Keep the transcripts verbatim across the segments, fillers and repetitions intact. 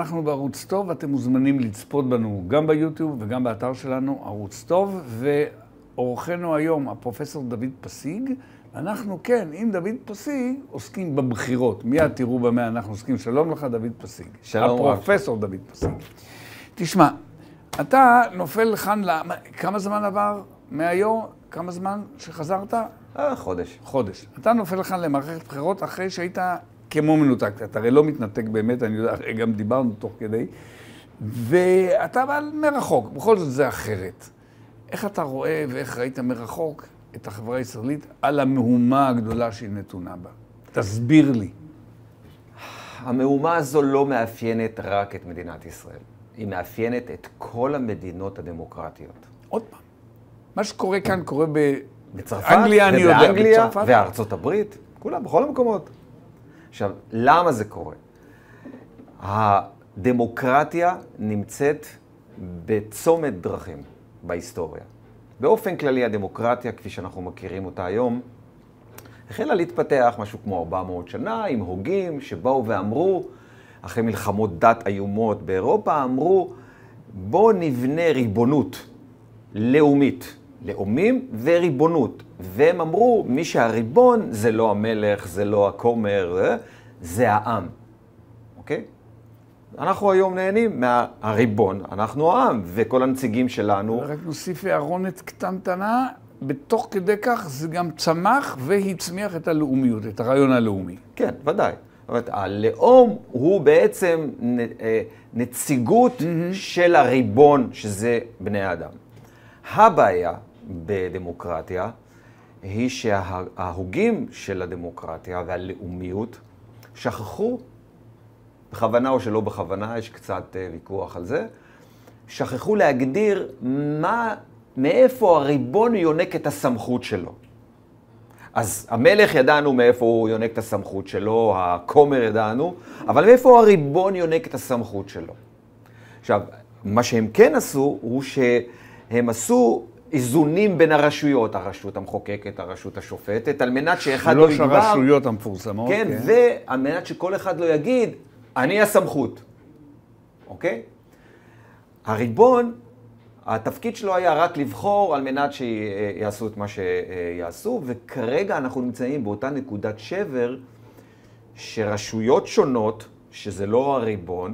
אנחנו בערוץ טוב, אתם מוזמנים לצפות בנו גם ביוטיוב וגם באתר שלנו, ערוץ טוב, ואורחנו היום, הפרופסור דוד פסיג. אנחנו, כן, עם דוד פסיג, עוסקים בבחירות. מיד תראו במה אנחנו עוסקים. שלום לך, דוד פסיג. שלום רב. הפרופסור דוד פסיג. תשמע, אתה נופל לכאן, כמה זמן עבר מהיום? כמה זמן שחזרת? אה, חודש. חודש. אתה נופל לכאן למערכת בחירות אחרי שהיית כמו מנותק. אתה הרי לא מתנתק באמת, אני יודע, גם דיברנו תוך כדי. ואתה אבל מרחוק, בכל זאת זה אחרת. איך אתה רואה ואיך ראית מרחוק את החברה הישראלית על המהומה הגדולה שהיא נתונה בה? תסביר לי. המהומה הזו לא מאפיינת רק את מדינת ישראל. היא מאפיינת את כל המדינות הדמוקרטיות. עוד פעם. מה שקורה כאן קורה ב... בצרפת, אנגליה, אני יודע, ובאנגליה, בצרפת. וארצות הברית, כולם, בכל המקומות. עכשיו, למה זה קורה? הדמוקרטיה נמצאת בצומת דרכים בהיסטוריה. באופן כללי, הדמוקרטיה, כפי שאנחנו מכירים אותה היום, החלה להתפתח משהו כמו ארבע מאות שנה, עם הוגים שבאו ואמרו, אחרי מלחמות דת איומות באירופה, אמרו, בואו נבנה ריבונות לאומית. לאומים וריבונות. והם אמרו, מי שהריבון זה לא המלך, זה לא הכומר, זה העם. אוקיי? אנחנו היום נהנים מהריבון, אנחנו העם, וכל הנציגים שלנו. רק נוסיף הערונת קטנטנה, בתוך כדי כך זה גם צמח והצמיח את הלאומיות, את הרעיון הלאומי. כן, ודאי. זאת אומרת, הלאום הוא בעצם נציגות mm-hmm. של הריבון, שזה בני האדם. הבעיה בדמוקרטיה היא שההוגים של הדמוקרטיה והלאומיות שכחו, בכוונה או שלא בכוונה, יש קצת ויכוח על זה, שכחו להגדיר מה, מאיפה הריבון יונק את הסמכות שלו. אז המלך ידענו מאיפה הוא יונק את הסמכות שלו, הכומר ידענו, אבל מאיפה הריבון יונק את הסמכות שלו. עכשיו, מה שהם כן עשו הוא שהם עשו איזונים בין הרשויות, הרשות המחוקקת, הרשות השופטת, על מנת שאחד לא יגבר. שלוש הרשויות המפורסמות. כן, כן, ועל מנת שכל אחד לא יגיד, אני הסמכות. אוקיי? הריבון, התפקיד שלו היה רק לבחור על מנת שיעשו את מה שיעשו, וכרגע אנחנו נמצאים באותה נקודת שבר, שרשויות שונות, שזה לא הריבון,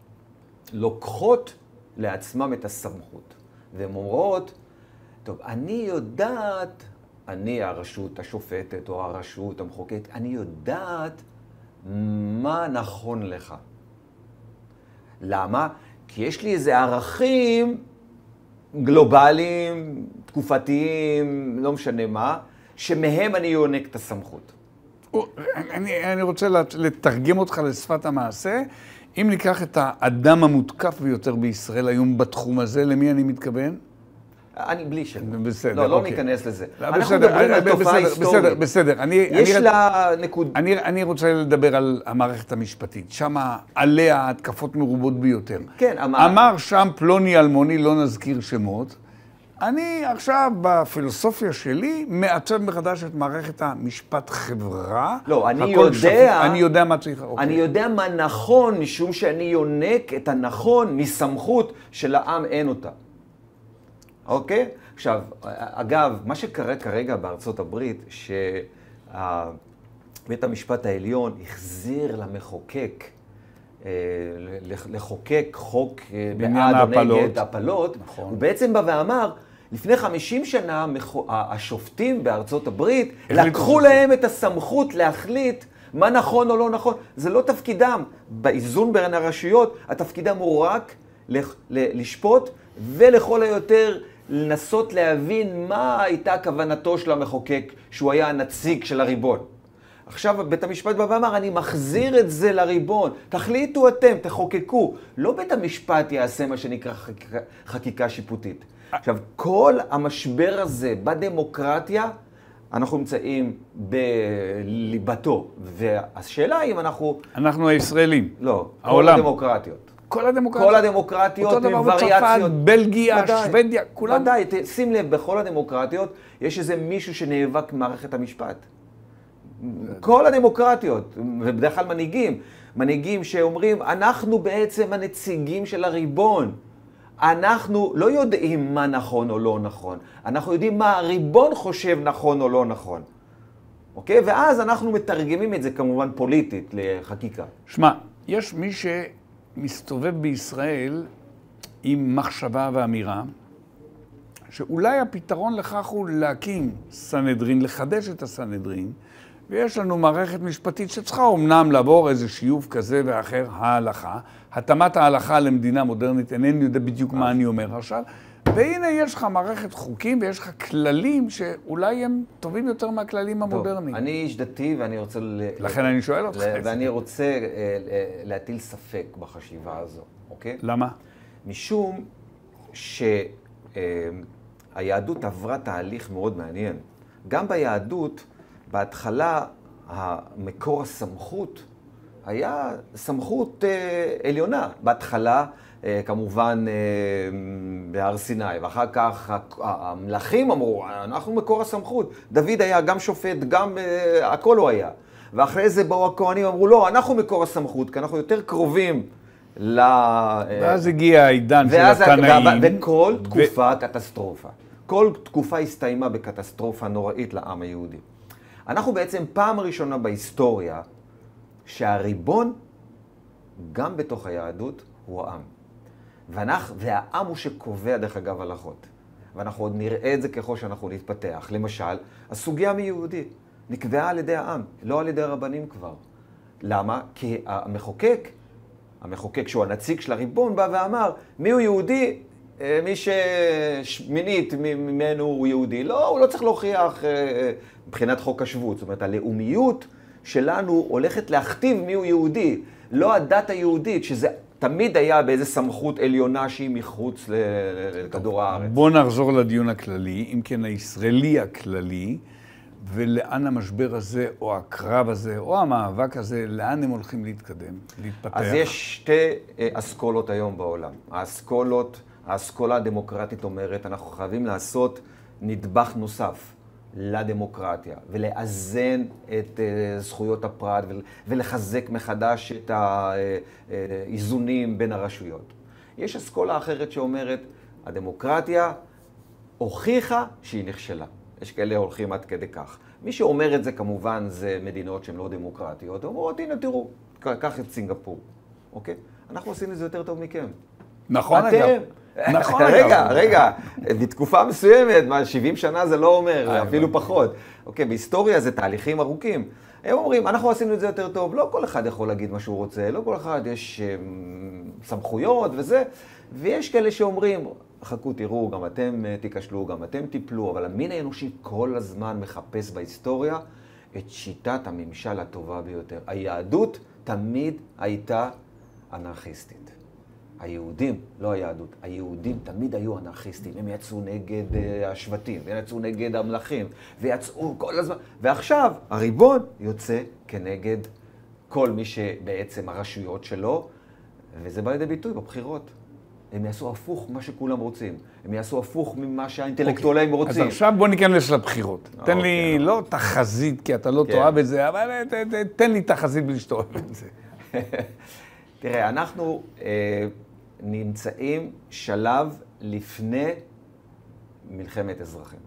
לוקחות לעצמם את הסמכות. והן אומרות, טוב, אני יודעת, אני הרשות השופטת או הרשות המחוקקת, אני יודעת מה נכון לך. למה? כי יש לי איזה ערכים גלובליים, תקופתיים, לא משנה מה, שמהם אני יונק את הסמכות. אני, אני רוצה לתרגם אותך לשפת המעשה. אם ניקח את האדם המותקף ביותר בישראל היום בתחום הזה, למי אני מתכוון? אני בלי שם. בסדר, לא, לא אוקיי. ניכנס לזה. לא, אנחנו בסדר, מדברים על תופעה היסטורית. בסדר, בסדר. אני, יש אני, לה נקוד... אני, אני רוצה לדבר על המערכת המשפטית. שם עליה התקפות מרובות ביותר. כן, אמר... אמר שם פלוני אלמוני, לא נזכיר שמות. אני עכשיו בפילוסופיה שלי מעצב מחדש את מערכת המשפט חברה. לא, אני יודע... שפ... אני יודע מה צריך... אוקיי. אני יודע מה נכון, משום שאני יונק את הנכון מסמכות שלעם אין אותה. אוקיי? עכשיו, אגב, מה שקרה כרגע בארצות הברית, שבית המשפט העליון החזיר למחוקק, לחוקק חוק בעד או נגד הפלות, נכון. הוא בעצם בא ואמר, לפני חמישים שנה השופטים בארצות הברית לקחו להם את הסמכות להחליט מה נכון או לא נכון. זה לא תפקידם. באיזון בין הרשויות, התפקידם הוא רק לשפוט ולכל היותר לנסות להבין מה הייתה כוונתו של המחוקק שהוא היה הנציג של הריבון. עכשיו בית המשפט בא ואמר, אני מחזיר את זה לריבון, תחליטו אתם, תחוקקו. לא בית המשפט יעשה מה שנקרא חקיקה, חקיקה שיפוטית. עכשיו, כל המשבר הזה בדמוקרטיה, אנחנו נמצאים בליבתו. והשאלה אם אנחנו... אנחנו הישראלים. לא, העולם. כל הדמוקרטיות. כל הדמוקרטיות. כל הדמוקרטיות עם וריאציות. אותו דבר בצרפת, בלגיה, שוודיה, כולם. ודאי, שים לב, בכל הדמוקרטיות יש איזה מישהו שנאבק במערכת המשפט. כל הדמוקרטיות, ובדרך כלל מנהיגים, מנהיגים שאומרים, אנחנו בעצם הנציגים של הריבון. אנחנו לא יודעים מה נכון או לא נכון, אנחנו יודעים מה הריבון חושב נכון או לא נכון. אוקיי? ואז אנחנו מתרגמים את זה כמובן פוליטית לחקיקה. שמע, יש מי שמסתובב בישראל עם מחשבה ואמירה, שאולי הפתרון לכך הוא להקים סנהדרין, לחדש את הסנהדרין, ויש לנו מערכת משפטית שצריכה אומנם לעבור איזה שיוף כזה ואחר, ההלכה, התאמת ההלכה למדינה מודרנית, אינני יודע בדיוק מה אני אומר עכשיו, והנה יש לך מערכת חוקים ויש לך כללים שאולי הם טובים יותר מהכללים המודרניים. אני איש דתי ואני רוצה... לכן אני שואל אותך. ואני רוצה להטיל ספק בחשיבה הזו, אוקיי? למה? משום שהיהדות עברה תהליך מאוד מעניין. גם ביהדות, בהתחלה, המקור הסמכות היה סמכות עליונה. בהתחלה, כמובן בהר סיני, ואחר כך המלכים אמרו, אנחנו מקור הסמכות. דוד היה גם שופט, גם הכל הוא היה. ואחרי זה באו הכהנים אמרו, לא, אנחנו מקור הסמכות, כי אנחנו יותר קרובים ל... ואז הגיע העידן של התנאים. וכל תקופה קטסטרופה. כל תקופה הסתיימה בקטסטרופה נוראית לעם היהודי. אנחנו בעצם פעם ראשונה בהיסטוריה שהריבון, גם בתוך היהדות, הוא העם. ואנחנו, והעם הוא שקובע דרך אגב הלכות. ואנחנו עוד נראה את זה ככל שאנחנו נתפתח. למשל, הסוגיה מיהודי נקבעה על ידי העם, לא על ידי הרבנים כבר. למה? כי המחוקק, המחוקק שהוא הנציג של הריבון, בא ואמר, מי הוא יהודי? מי שמינית ממנו הוא יהודי. לא, הוא לא צריך להוכיח מבחינת חוק השבות. זאת אומרת, הלאומיות שלנו הולכת להכתיב מי הוא יהודי. לא הדת היהודית, שזה תמיד היה באיזו סמכות עליונה שהיא מחוץ לכדור הארץ. בוא נחזור לדיון הכללי, אם כן הישראלי הכללי, ולאן המשבר הזה, או הקרב הזה, או המאבק הזה, לאן הם הולכים להתקדם, להתפתח? אז יש שתי אסכולות היום בעולם. האסכולות, האסכולה הדמוקרטית אומרת, אנחנו חייבים לעשות נדבך נוסף לדמוקרטיה, ולאזן את זכויות הפרט, ולחזק מחדש את האיזונים בין הרשויות. יש אסכולה אחרת שאומרת, הדמוקרטיה הוכיחה שהיא נכשלה. יש כאלה הולכים עד כדי כך. מי שאומר את זה כמובן זה מדינות שהן לא דמוקרטיות. אומרות, הנה תראו, קח את סינגפור, אוקיי? אנחנו עושים את זה יותר טוב מכם. נכון אגב. נכון אגב. רגע, רגע, בתקופה מסוימת, מה, שבעים שנה זה לא אומר, אפילו פחות. אוקיי, בהיסטוריה זה תהליכים ארוכים. הם אומרים, אנחנו עשינו את זה יותר טוב, לא כל אחד יכול להגיד מה שהוא רוצה, לא כל אחד יש סמכויות וזה, ויש כאלה שאומרים, חכו, תראו, גם אתם תיכשלו, גם אתם תיפלו, אבל המין האנושי כל הזמן מחפש בהיסטוריה את שיטת הממשל הטובה ביותר. היהדות תמיד הייתה אנרכיסטית. היהודים, לא היהדות, היהודים תמיד היו אנרכיסטים. הם יצאו נגד השבטים, הם יצאו נגד המלכים, ויצאו כל הזמן. ועכשיו הריבון יוצא כנגד כל מי שבעצם הרשויות שלו, וזה בא לידי ביטוי בבחירות. הם יעשו הפוך ממה שכולם רוצים. הם יעשו הפוך ממה שהאינטלקטואלים רוצים. אז עכשיו בוא ניכנס לבחירות. תן לי לא תחזית, כי אתה לא תאהב את זה, אבל תן לי תחזית בלי שתאהב את זה. תראה, אנחנו נמצאים שלב לפני מלחמת אזרחים.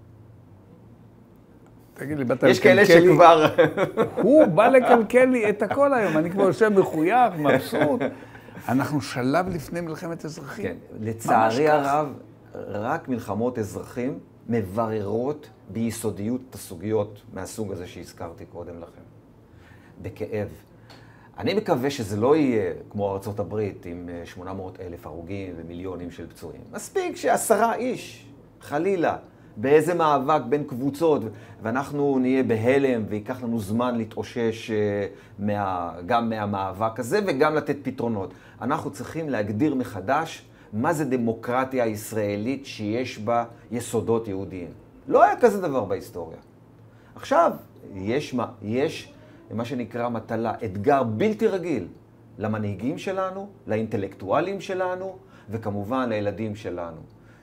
תגיד לי, באת לקלקל לי? יש כאלה שכבר... הוא בא לקלקל לי את הכל היום. אני כבר יושב מחוייך, מבסוט. אנחנו שלב לפני מלחמת אזרחים. כן, לצערי הרב, רק מלחמות אזרחים מבררות ביסודיות את הסוגיות מהסוג הזה שהזכרתי קודם לכם. בכאב. אני מקווה שזה לא יהיה כמו ארצות הברית עם שמונה מאות אלף הרוגים ומיליונים של פצועים. מספיק שעשרה איש, חלילה, באיזה מאבק בין קבוצות, ואנחנו נהיה בהלם ויקח לנו זמן להתאושש מה, גם מהמאבק הזה וגם לתת פתרונות. אנחנו צריכים להגדיר מחדש מה זה דמוקרטיה ישראלית שיש בה יסודות יהודיים. לא היה כזה דבר בהיסטוריה. עכשיו, יש מה, יש מה שנקרא מטלה, אתגר בלתי רגיל למנהיגים שלנו, לאינטלקטואלים שלנו, וכמובן לילדים שלנו.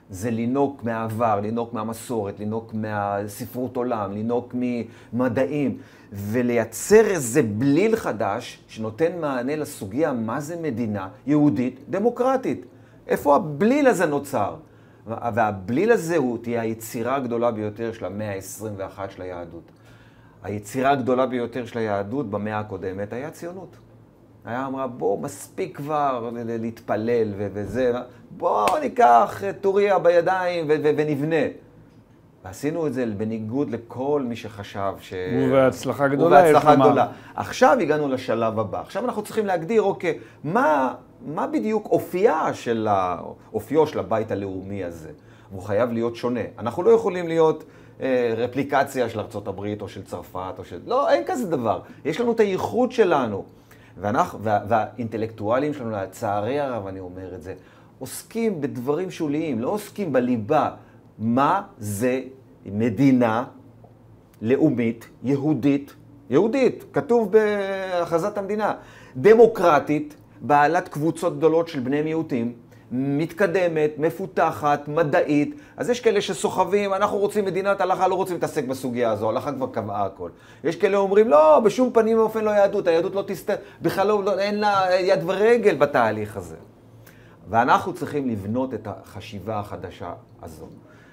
זה לינוק מהעבר, לינוק מהמסורת, לינוק מהספרות עולם, לינוק ממדעים, ולייצר איזה בליל חדש שנותן מענה לסוגיה מה זה מדינה יהודית דמוקרטית. איפה הבליל הזה נוצר? והבליל הזה הוא תהיה היצירה הגדולה ביותר של המאה ה-עשרים ואחת של היהדות. היצירה הגדולה ביותר של היהדות במאה הקודמת היה הציונות. היה אמרה, בוא, מספיק כבר להתפלל וזה, בוא ניקח טוריה בידיים ונבנה. ועשינו את זה בניגוד לכל מי שחשב ש... ובהצלחה גדולה. ובהצלחה גדולה. עכשיו הגענו לשלב הבא. עכשיו אנחנו צריכים להגדיר, אוקיי, מה, מה בדיוק אופייה של ה... אופיו של הבית הלאומי הזה? הוא חייב להיות שונה. אנחנו לא יכולים להיות אה, רפליקציה של ארצות הברית או של צרפת או של... לא, אין כזה דבר. יש לנו את הייחוד שלנו. ואנחנו, וה, והאינטלקטואלים שלנו, לצערי הרב, אני אומר את זה, עוסקים בדברים שוליים, לא עוסקים בליבה. מה זה מדינה לאומית, יהודית, יהודית, כתוב בהכרזת המדינה, דמוקרטית, בעלת קבוצות גדולות של בני מיעוטים, מתקדמת, מפותחת, מדעית. אז יש כאלה שסוחבים, אנחנו רוצים מדינת הלכה, לא רוצים להתעסק בסוגיה הזו, הלכה כבר קבעה הכל. יש כאלה אומרים, לא, בשום פנים ואופן לא יהדות, היהדות לא תסתר, בכלל לא, אין לה יד ורגל בתהליך הזה. ואנחנו צריכים לבנות את החשיבה החדשה הזו.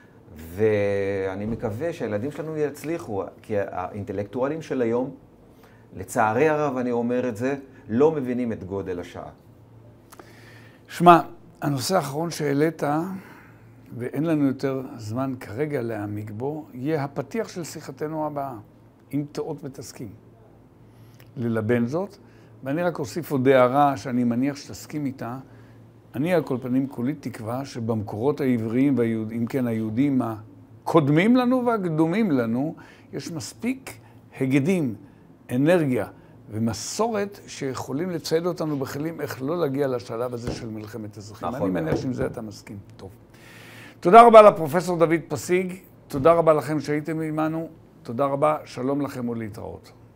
ואני מקווה שהילדים שלנו יצליחו, כי האינטלקטואלים של היום, לצערי הרב אני אומר את זה, לא מבינים את גודל השעה. שמע, הנושא האחרון שהעלית, ואין לנו יותר זמן כרגע להעמיק בו, יהיה הפתיח של שיחתנו הבאה, אם תאות ותסכים. ללבן זאת, ואני רק אוסיף עוד הערה שאני מניח שתסכים איתה, אני על כל פנים כולי תקווה שבמקורות העבריים, אם כן היהודים הקודמים לנו והקדומים לנו, יש מספיק הגדים, אנרגיה ומסורת שיכולים לצייד אותנו בכלים איך לא להגיע לשלב הזה של מלחמת אזרחים. אני מניח שעם זה אתה מסכים. טוב. תודה רבה לפרופסור דוד פסיג, תודה רבה לכם שהייתם עימנו, תודה רבה, שלום לכם ולהתראות.